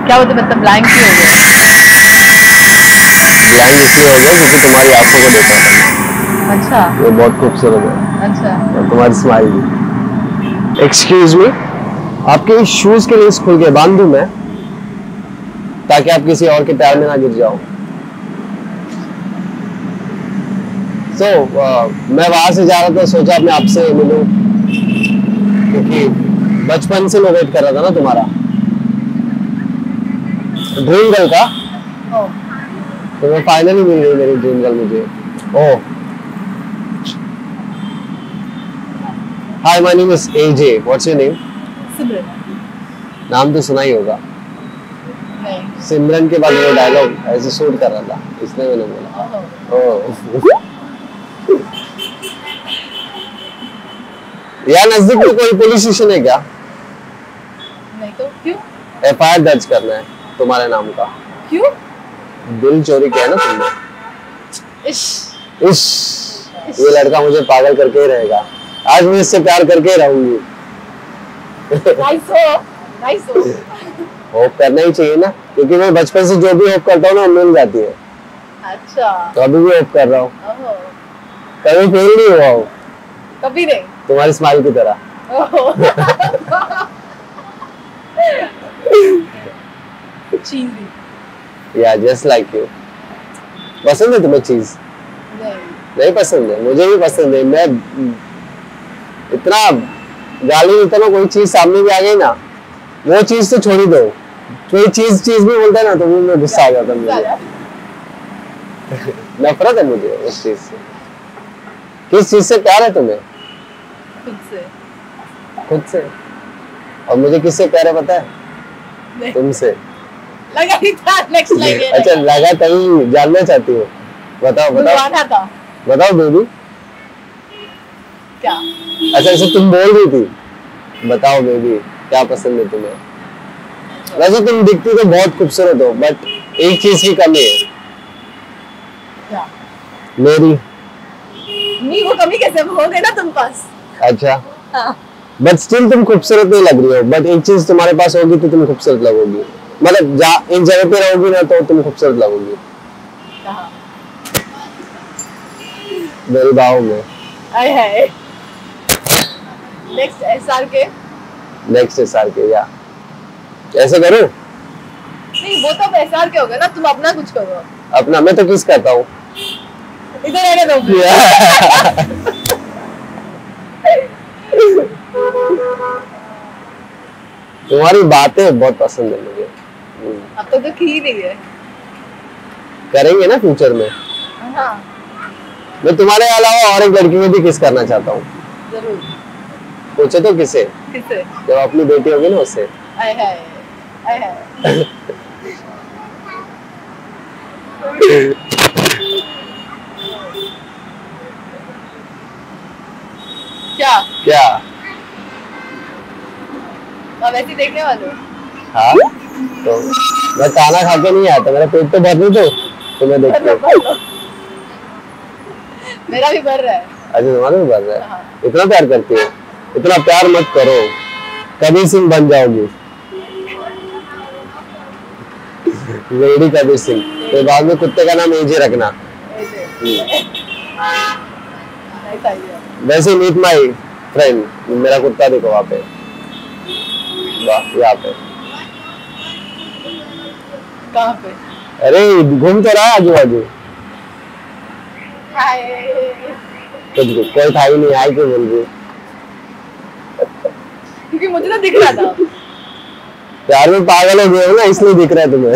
क्या बोलते मतलब ब्लैंक ही हो गए? ब्लाइंड इसलिए हो गया क्योंकि तुम्हारी आंखों को देखा था। अच्छा वो बहुत खूबसूरत है अच्छा। और तुम्हारी स्माइल भी। एक्सक्यूज मी, आपके शूज के लिए खोल के बांध दूं मैं, ताकि आप किसी और के पैर में ना गिर जाओ। मैं वहां से जा रहा था, सोचा मैं आपसे मिलूं, क्योंकि बचपन से मैं वेट कर रहा था ना तुम्हारा ड्रीम गर्ल का। ओह तो मैं फाइनली मिल गई मेरी ड्रीम गर्ल मुझे। Oh, hi my name is AJ, what's your name? Simran. नाम तो सुना ही होगा। नहीं। सिमरन के बाद वो डायलॉग ऐसे शूट कर रहा था, इसलिए मैंने बोला। ओह यार, नजदीक में कोई पुलिस स्टेशन है क्या? नहीं तो क्यों? एफआईआर दर्ज करना है तुम्हारे नाम का। क्यों? दिल चोरी किया ना तुमने। इश इश, ये लड़का मुझे पागल करके ही रहेगा, आज मैं इससे प्यार करके ही रहूंगी। नाइस हो। होप करना ही चाहिए ना, क्योंकि मैं बचपन से जो भी होप करता हूँ ना मिल जाती है। अच्छा। तो अभी भी होप कर रहा हूँ, ओहो। कभी फेल नहीं हुआ हूँ, कभी नहीं। तुम्हारी स्माइल की तरह। चीज़ी। या जस्ट लाइक यू। पसंद है तुम्हें चीज? नहीं। नहीं पसंद है, मुझे भी पसंद है। मैं इतना गाली देता हूँ, कोई चीज सामने भी आ गई ना, वो चीज तो छोड़ ही दो, कोई चीज भी बोलता है ना तो मुझे गुस्सा आ जाता है। मुझे नफरत है मुझे उस चीज से। किस चीज से प्यार है तुम्हें? खुद से। खुद से? और मुझे किससे प्यार है पता है? नहीं। तुमसे। लगा ही था नेक्स्ट लाइन ये। अच्छा लगा, तभी जानना चाहती हो? बताओ बुलवाना था। बताओ बेबी। क्या? अच्छा ऐसे तुम बोल रही थी, बताओ बेबी क्या पसंद है तुम्हें? वैसे तुम दिखती तो बहुत खूबसूरत हो, बट एक चीज की कमी है। क्या? मेरी। नहीं, वो कमी कैसे हो गई ना तुम पास। अच्छा, हाँ। बट स्टिल तुम खूबसूरत नहीं लग रही हो, बट एक चीज तुम्हारे पास होगी तो तुम खूबसूरत लगोगी। मतलब एक जगह पे रहोगी ना तो तुम खूबसूरत लगोगी। कहाँ? मेरे बाहों में। आए हाय। Next SR K. Next SR K, या ऐसे करूं? नहीं, वो तो एसआर के हो गए ना, तुम अपना कुछ करो। अपना? मैं तो किस करता हूँ। इधर रहने दो। तुम्हारी बातें बहुत पसंद है मुझे। अब तो की ही नहीं है। करेंगे ना फ्यूचर में। हाँ मैं तुम्हारे अलावा और एक लड़की में भी किस करना चाहता हूँ। जरूर। पूछे तो किसे? किसे? जब अपनी बेटी होगी ना उससे। आए हाय आए हाय। क्या? क्या? अब ऐसे देखने वाले हो? हाँ, तो मैं खाना खा के नहीं आता, मेरा पेट तो भर नहीं तो तुम्हें देख के। मेरा भी भर रहा है। अच्छा तुम्हारा भी भर रहा है। हाँ। इतना प्यार करती हो? इतना प्यार मत करो, कबीर सिंह बन जाओगी। लेडी कबीर सिंह। तो बाद में कुत्ते का नाम एजे रखना। वैसे मीट माई फ्रेंड, मेरा कुत्ता देखो वहाँ पे, यहाँ पे। कहाँ पे? अरे घूम तो रहा है आजू बाजू। कोई था ही नहीं, आई क्यों बोल रही? क्योंकि मुझे तो दिख रहा था। प्यार में पागल हो गए हो ना, इसलिए दिख रहा है तुम्हें।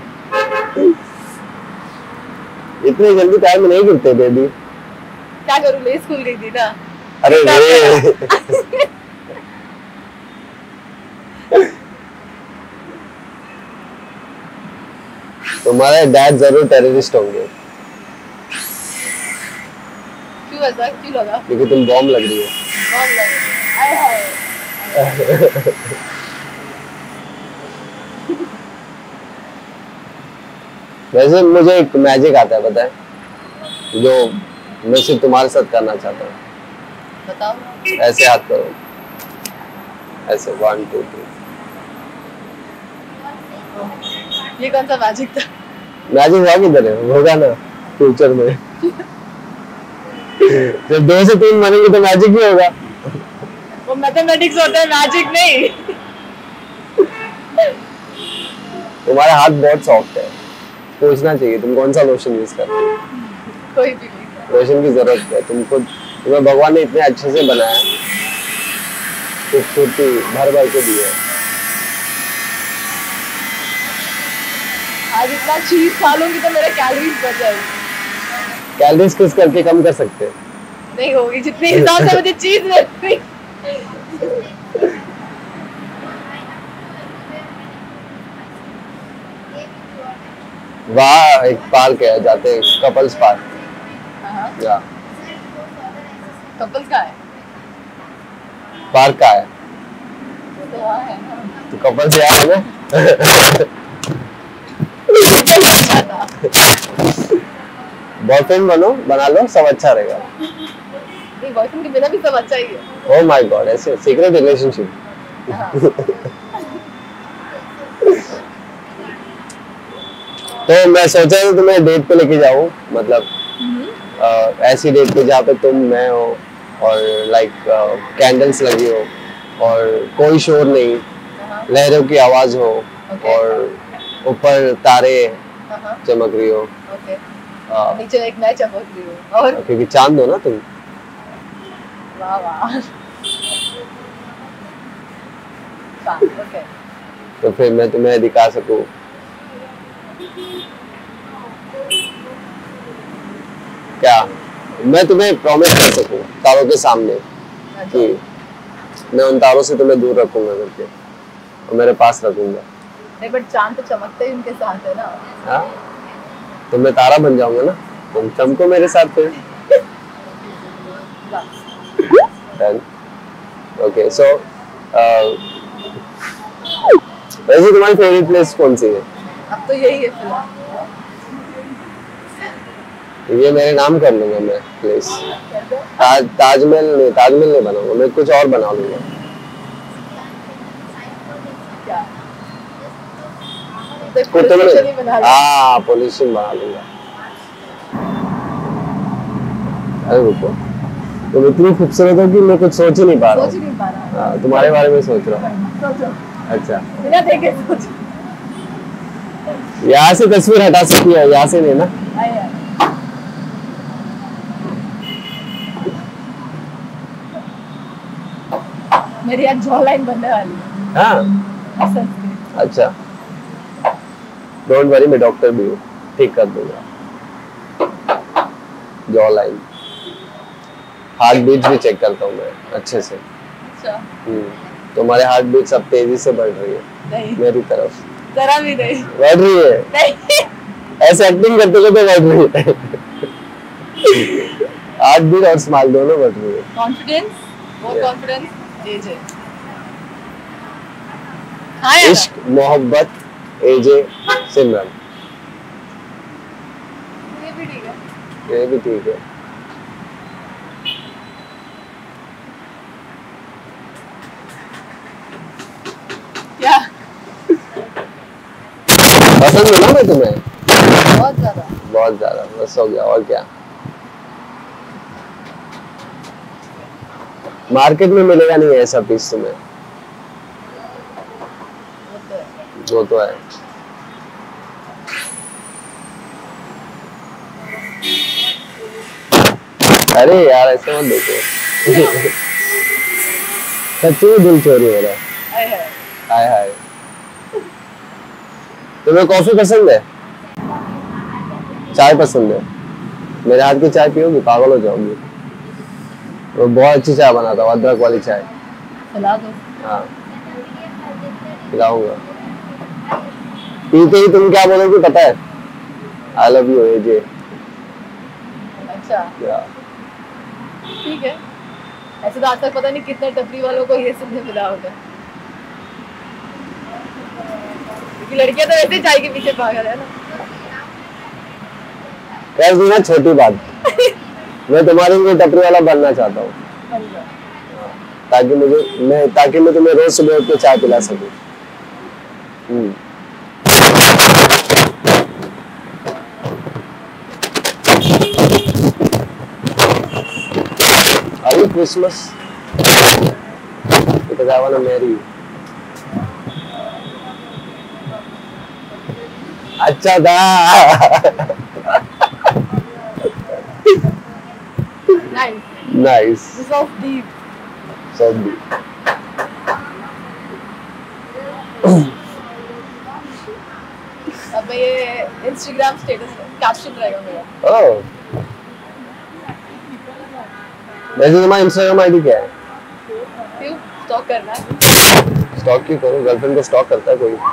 इतने जल्दी प्यार में नहीं गिरते बेबी। क्या करूँ, ले स्कूल गई थी ना। अरे रे। तुम्हारे डैड जरूर टेररिस्ट होंगे। क्यों ऐसा क्यों लगा? क्योंकि तुम बॉम्ब लग रही हो। बॉम्ब लग रही है। आए हाय। वैसे मुझे एक मैजिक आता है पता है, जो मैं सिर्फ तुम्हारे साथ करना चाहता हूँ। बताओ। ऐसे हाथ करो, ऐसे 1 2 3। ये कौन सा मैजिक था? मैजिक हुआ किधर है, होगा ना फ्यूचर में। जब 2 से 3 बनेंगे तो मैजिक ही होगा। वो मैथमेटिक्स होता है, मैजिक नहीं। तुम्हारा हाथ बहुत सॉफ्ट है, पूछना चाहिए तुम कौन सा लोशन यूज करते हो। कोई भी नहीं। लोशन की जरूरत है, तुम्हें भगवान ने इतने अच्छे से बनाया, खूबसूरती भर भर के दी है। आज इतना चीज खा लूंगी तो मेरे कैलोरीज बढ़ जाएगी। कैलोरीज किस करके कम कर सकते हैं? नहीं होगी, जितने हिसाब से मुझे चीज लगती। वहाँ एक पार्क है, जाते हैं कपल्स पार्क। या कपल्स का है? पार्क का है वो तो वहाँ है ना। तो कपल्स यहाँ है ना। बॉयफ्रेंड बना लो, सब अच्छा रहेगा। नहीं, बॉयफ्रेंड के बिना भी सब अच्छा ही है। ओह माय गॉड, ऐसे सीक्रेट रिलेशनशिप। तो मैं सोचा था तुम्हें डेट पे लेके जाऊँ, मतलब ऐसी डेट पे जहाँ पे तुम, मैं हो और लाइक कैंडल्स लगी हो और कोई शोर नहीं, लहरों की आवाज हो और ऊपर तारे चमक रही हो, नीचे एक मैं चमक रही हूँ और क्योंकि चांद हो ना तुम। वाह वाह। ओके, तो फिर मैं तुम्हें दिखा सकूं क्या, मैं तुम्हें प्रॉमिस कर सकूं तारों के सामने कि मैं उन तारों से तुम्हें दूर रखूंगा करके और मेरे पास रखूंगा। नहीं, बट चांद तो चमकते ही उनके साथ है ना। हाँ, तो मैं तारा बन जाऊंगा ना, तुम चमको मेरे साथ फिर। ओके, सो वैसे तुम्हारी फेवरेट प्लेस कौन सी है? अब तो यही है फिलहाल। ये मेरे नाम कर लूंगा मैं प्लेस। ताजमहल नहीं बनाऊंगा मैं, कुछ और बना लूंगा। हाँ, पोल्यूशन बना लूंगा। अरे रुको, तुम इतनी खूबसूरत हो कि मैं कुछ सोच ही नहीं पा रहा हूँ। तुम्हारे बारे में सोच रहा हूँ। अच्छा, बिना देखे सोच। यहाँ से तस्वीर हटा सकती है, यहाँ से नहीं ना। मेरी आज जॉ लाइन बनने वाली है। हाँ, अच्छा, डोंट वरी, मैं डॉक्टर भी हूँ, ठीक कर दूंगा जॉ लाइन। हार्ट बीट भी चेक करता हूँ मैं अच्छे से। अच्छा, तुम्हारे हार्ट बीट सब तेजी से बढ़ रही है। नहीं, मेरी तरफ जरा भी नहीं बढ़ रही है। नहीं, ऐसे एक्टिंग करते करते बढ़ रही है। हार्ट बीट और स्माइल दोनों बढ़ रही है। कॉन्फिडेंस, मोर कॉन्फिडेंस, एजे, इश्क, मोहब्बत, एजे, सिमरन। ये भी ठीक है। ये भी ठीक है। क्या पसंद है ना मैं तुम्हें? बहुत ज्यादा, बहुत ज्यादा, बस हो गया। और क्या, मार्केट में मिलेगा नहीं ऐसा पीस तुम्हें। वो तो है। अरे यार, ऐसे मत देखो। सच्ची में दिल चोरी हो रहा है। हाय हाय। तुम्हें कॉफी पसंद है? चाय पसंद है? मेरे हाथ की चाय पियोगी? पागल हो जाओगी। वो बहुत अच्छी चाय बनाता हूँ, अदरक वाली चाय। पिला दो। हाँ, पिलाऊंगा। पीते ही तुम क्या बोलोगे पता है? I love you AJ. अच्छा, ठीक है। ऐसे तो आज तक पता नहीं कितने टपरी वालों को ये सुनने मिला होगा, क्योंकि लड़कियां तो वैसे चाय के पीछे पागल है ना। कर दी ना छोटी बात। मैं तुम्हारे लिए टपरी वाला बनना चाहता हूँ, ताकि मैं तुम्हें रोज सुबह उठ के चाय पिला सकूं। Christmas because I want to marry you. अच्छा था. Nice. Nice. This was deep. So deep. अब ये Instagram status caption रहेगा मेरा. Oh. वैसे तुम्हारा Instagram ID क्या है? क्यों स्टॉक करना है? स्टॉक क्यों करो? गर्लफ्रेंड को स्टॉक करता है कोई?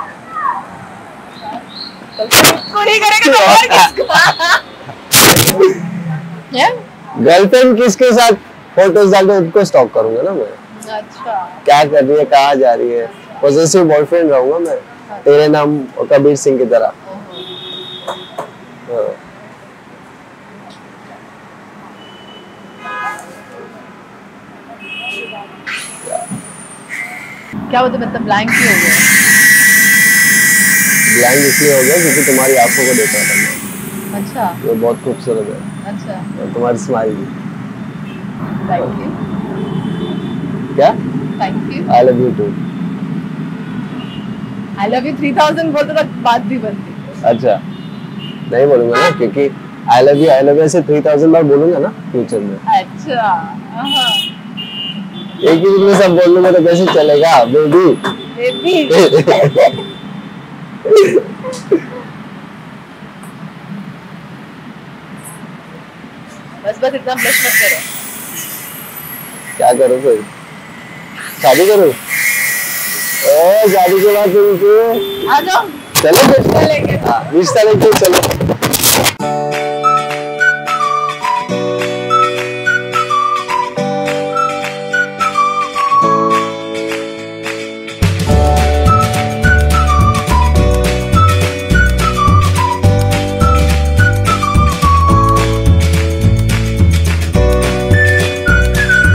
को नहीं करेगा तो और किसको? Yeah? गर्लफ्रेंड किसके साथ फोटोज डाल के उनको स्टॉक करूंगा ना मैं. अच्छा. क्या कर रही है, कहाँ जा रही है. पॉसेसिव बॉयफ्रेंड रहूंगा मैं तेरे नाम कबीर सिंह की तरह. हाँ. क्या बोलते मतलब ब्लैंक ही हो गया? ब्लैंक इसलिए हो गया क्योंकि तुम्हारी आंखों को देख रहा था मैं. अच्छा. वो बहुत खूबसूरत है. अच्छा. और तुम्हारी स्माइल भी. Thank you. क्या? Thank you. I love you too. I love you 3000 बोलते तक बात भी बनती. अच्छा नहीं बोलूंगा ना क्योंकि आई लव यू ऐसे 3000 बार बोलूंगा ना फ्यूचर में. अच्छा. हाँ. एक ही दिन में सब बोल लूंगा तो कैसे चलेगा बेबी. बेबी. बस इतना ब्लश मत करो. क्या करो फिर? शादी करो. ओ शादी के बाद तुमको आ जाओ. चलो फिर. चलेंगे. हाँ 20 तारीख को चलो.